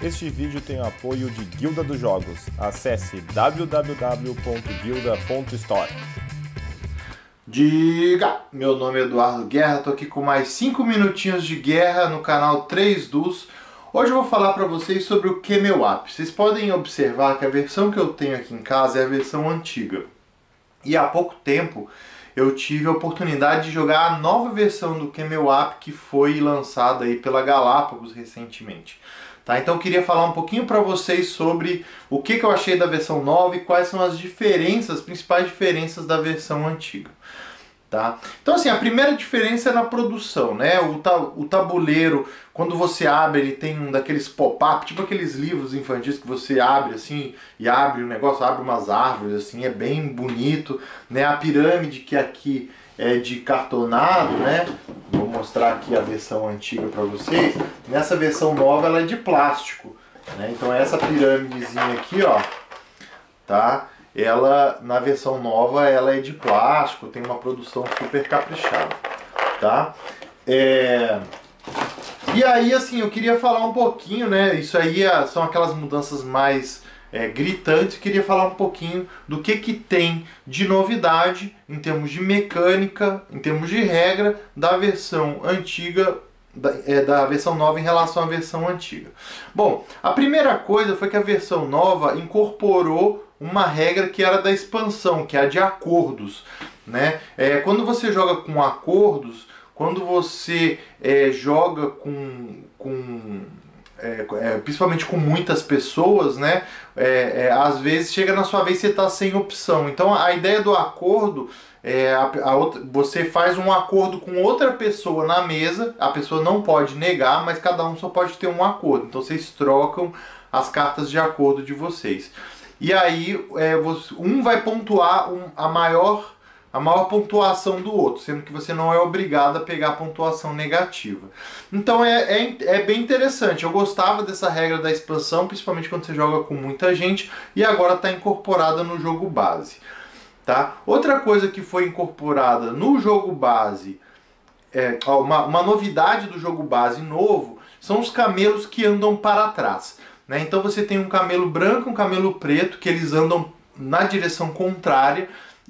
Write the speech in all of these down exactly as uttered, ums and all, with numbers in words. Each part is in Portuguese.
Este vídeo tem o apoio de Guilda dos Jogos. Acesse w w w ponto guilda ponto store. Diga! Meu nome é Eduardo Guerra, tô aqui com mais cinco minutinhos de guerra no canal três dos. Hoje eu vou falar para vocês sobre o Camel Up. Vocês podem observar que a versão que eu tenho aqui em casa é a versão antiga. E há pouco tempo eu tive a oportunidade de jogar a nova versão do Camel Up que foi lançada aí pela Galápagos recentemente. Tá? Então eu queria falar um pouquinho para vocês sobre o que, que eu achei da versão nova e quais são as diferenças, as principais diferenças da versão antiga. Tá? Então assim, a primeira diferença é na produção, né? O, ta o tabuleiro, quando você abre, ele tem um daqueles pop-up, tipo aqueles livros infantis que você abre assim, e abre o negócio, abre umas árvores assim, é bem bonito, né? A pirâmide que aqui é de cartonado, né? Vou mostrar aqui a versão antiga para vocês. Nessa versão nova ela é de plástico, né? Então essa pirâmidezinha aqui, ó, tá? Ela, na versão nova, ela é de plástico, tem uma produção super caprichada, tá? É... E aí, assim, eu queria falar um pouquinho, né? Isso aí é, são aquelas mudanças mais é, gritantes. Eu queria falar um pouquinho do que que tem de novidade em termos de mecânica, em termos de regra, da versão antiga, da, é, da versão nova em relação à versão antiga. Bom, a primeira coisa foi que a versão nova incorporou uma regra que era da expansão, que é a de acordos, né? É, quando você joga com acordos, quando você é, joga com, com é, é, principalmente com muitas pessoas, né? É, é, às vezes chega na sua vez e você está sem opção. Então a ideia do acordo é a, a outra, você faz um acordo com outra pessoa na mesa, a pessoa não pode negar, mas cada um só pode ter um acordo. Então vocês trocam as cartas de acordo de vocês. E aí é, um vai pontuar um, a, maior, a maior pontuação do outro, sendo que você não é obrigado a pegar a pontuação negativa. Então é, é, é bem interessante. Eu gostava dessa regra da expansão, principalmente quando você joga com muita gente, e agora está incorporada no jogo base. Tá? Outra coisa que foi incorporada no jogo base, é, ó, uma, uma novidade do jogo base novo, são os camelos que andam para trás. Né? Então você tem um camelo branco e um camelo preto, que eles andam na direção contrária,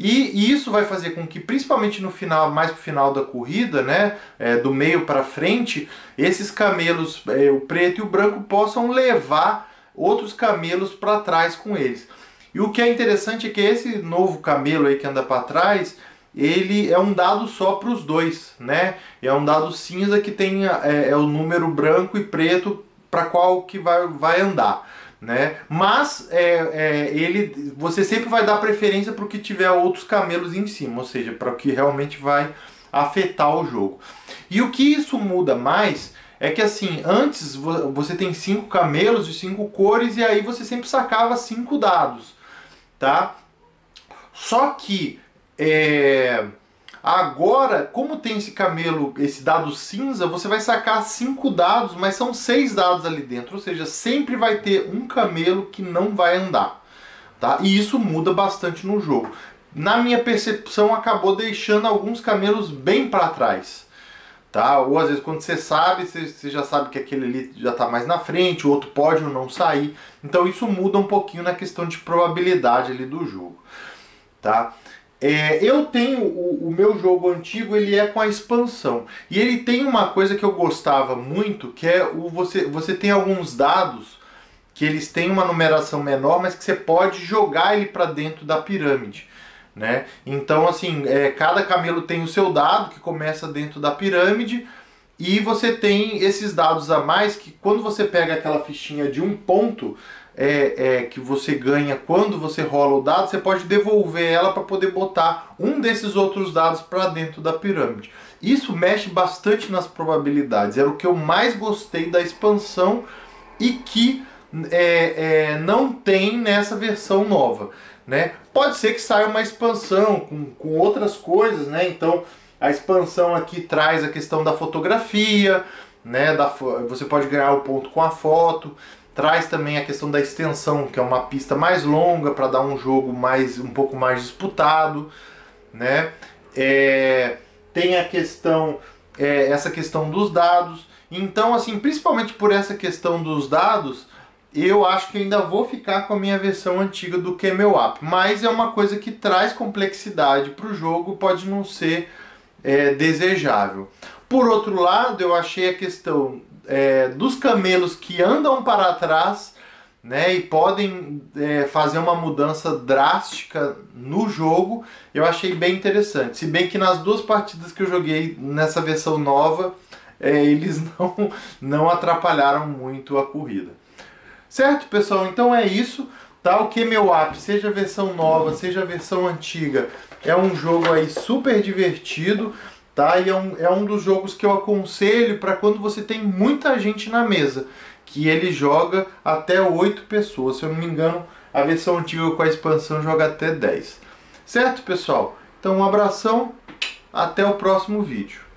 e isso vai fazer com que, principalmente no final, mais pro final da corrida, né, é, do meio para frente, esses camelos, é, o preto e o branco, possam levar outros camelos para trás com eles. E o que é interessante é que esse novo camelo aí que anda para trás, ele é um dado só para os dois, né? É um dado cinza que tem é, é o número branco e preto para qual que vai, vai andar, né? Mas é, é, ele, você sempre vai dar preferência para o que tiver outros camelos em cima, ou seja, para o que realmente vai afetar o jogo. E o que isso muda mais é que assim, antes você tem cinco camelos de cinco cores e aí você sempre sacava cinco dados, tá? Só que é... agora, como tem esse camelo, esse dado cinza, você vai sacar cinco dados, mas são seis dados ali dentro. Ou seja, sempre vai ter um camelo que não vai andar. Tá? E isso muda bastante no jogo. Na minha percepção, acabou deixando alguns camelos bem para trás. Tá? Ou às vezes quando você sabe, você já sabe que aquele ali já está mais na frente, o outro pode ou não sair. Então isso muda um pouquinho na questão de probabilidade ali do jogo. Tá? É, eu tenho o, o meu jogo antigo, ele é com a expansão. E ele tem uma coisa que eu gostava muito, que é o você, você tem alguns dados que eles têm uma numeração menor, mas que você pode jogar ele para dentro da pirâmide. Né? Então assim, é, cada camelo tem o seu dado que começa dentro da pirâmide. E você tem esses dados a mais que quando você pega aquela fichinha de um ponto... É, é, que você ganha quando você rola o dado, você pode devolver ela para poder botar um desses outros dados para dentro da pirâmide. Isso mexe bastante nas probabilidades, era o que eu mais gostei da expansão e que é, é, não tem nessa versão nova. Né? Pode ser que saia uma expansão com, com outras coisas, né? Então a expansão aqui traz a questão da fotografia, né? Da, você pode ganhar o ponto com a foto. Traz também a questão da extensão, que é uma pista mais longa para dar um jogo mais, um pouco mais disputado, né? É, tem a questão, é, essa questão dos dados. Então, assim, principalmente por essa questão dos dados, eu acho que ainda vou ficar com a minha versão antiga do Camel Up, mas é uma coisa que traz complexidade para o jogo, pode não ser é, desejável. Por outro lado, eu achei a questão é, dos camelos que andam para trás, né, e podem é, fazer uma mudança drástica no jogo, eu achei bem interessante. Se bem que nas duas partidas que eu joguei nessa versão nova, é, eles não, não atrapalharam muito a corrida. Certo, pessoal? Então é isso. Tá? O Camel Up, seja a versão nova, seja a versão antiga, é um jogo aí super divertido. Tá? E é um, é um dos jogos que eu aconselho para quando você tem muita gente na mesa, que ele joga até oito pessoas. Se eu não me engano, a versão antiga com a expansão joga até dez. Certo, pessoal? Então um abração, até o próximo vídeo.